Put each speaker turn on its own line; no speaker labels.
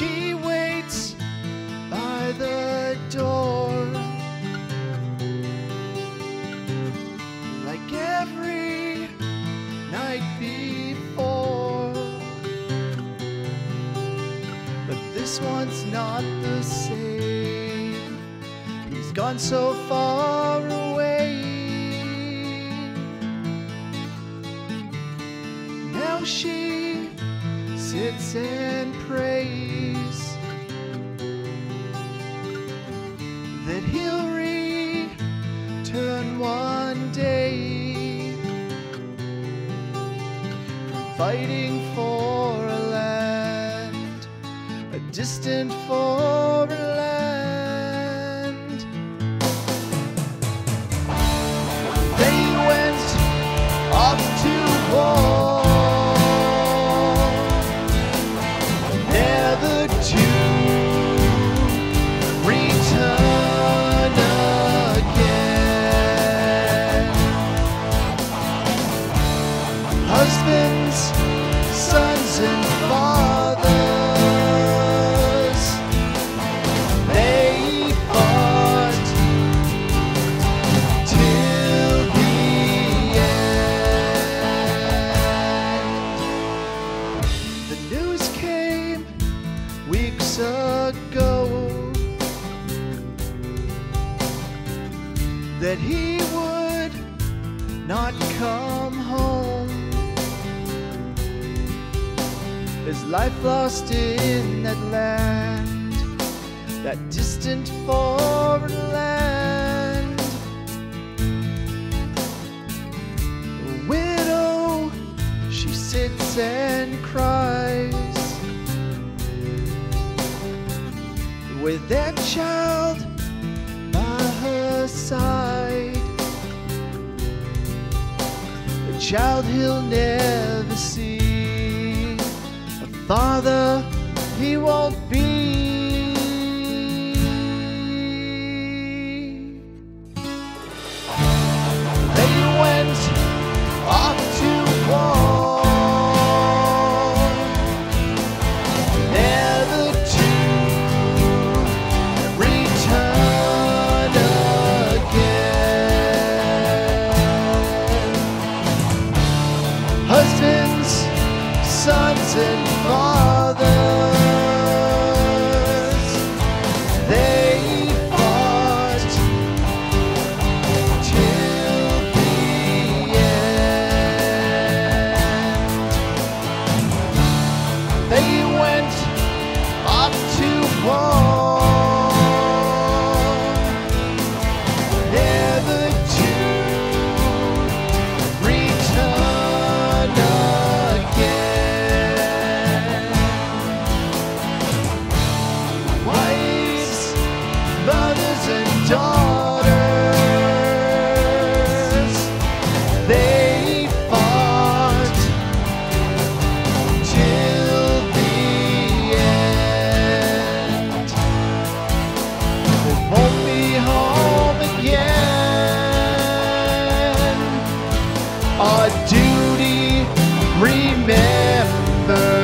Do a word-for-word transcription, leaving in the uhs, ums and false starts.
she waits by the door, like every night before. But this one's not the same. He's gone so far away. Now she sits and prays that he'll return one day, fighting for a land, a distant foreign land. They went off to war, never to return again. Husbands, sons, and fathers, they fought till the end. The news came weeks ago that he would not come home. His life lost in that land, that distant foreign land. A widow, she sits and cries with that child by her side, a child he'll never see, a father he won't be. They went off to war, never to return again. Husbands, sons, and fathers, they fought till the end. They went off to war, never to return again. Wives, mothers, and daughters, they fought till the end. They won't be home again. Our duty remembered.